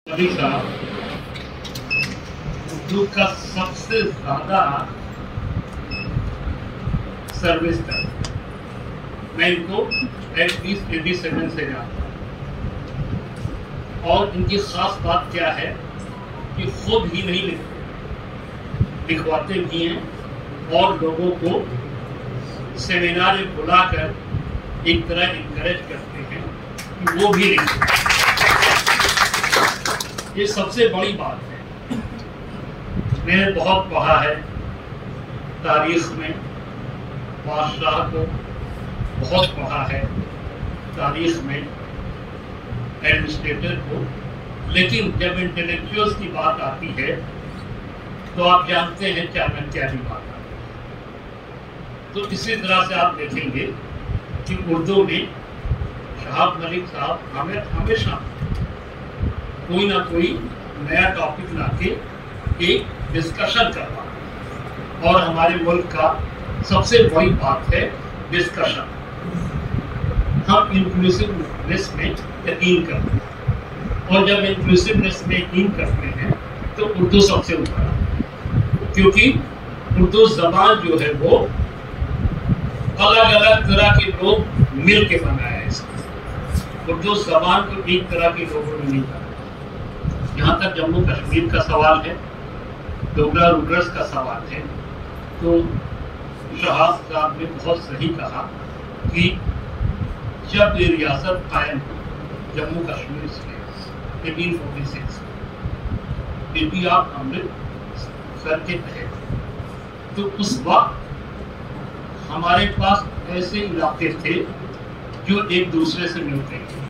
मोदी साहब उर्दू का सबसे ज्यादा सर्विस कर, मैं इनको एटलीस्ट 87 से जानता हूँ। और इनकी खास बात क्या है कि खुद ही नहीं लिखते, लिखवाते भी हैं और लोगों को सेमिनार में बुलाकर एक तरह इनकरेज करते हैं कि वो भी लिखें। ये सबसे बड़ी बात है। मैंने बहुत पढ़ा है तारीख में, बादशाह को बहुत पढ़ा है तारीख में, एडमिनिस्ट्रेटर को, लेकिन जब इंटेलेक्चुअल्स की बात आती है तो आप जानते हैं क्या न क्या भी बात आती है। तो इसी तरह से आप देखेंगे कि उर्दू में शहाब मलिक साहब हमेशा कोई ना कोई नया टॉपिक लाके एक डिस्कशन करवा, और हमारे मुल्क का सबसे बड़ी बात है डिस्कशन। हम इंक्लूसिवनेस में यकीन करते हैं, और जब इंक्लूसिवनेस में यकीन करते हैं तो उर्दू सबसे ऊपर आता है, क्योंकि उर्दू जबान जो है वो अलग अलग तरह के लोग मिल के बनाया है। इसको उर्दू जबान को एक तरह के लोगों ने नहीं बनाया। यहाँ तक जम्मू कश्मीर का सवाल है, डोगरा रूलर्स का सवाल है, तो शहाब साहब ने बहुत सही कहा कि जब ये रियासत कायम हुई जम्मू कश्मीर से 1846 बेबी आप अमृतसर के तहत, तो उस वक्त हमारे पास ऐसे इलाके थे जो एक दूसरे से मिलते थे।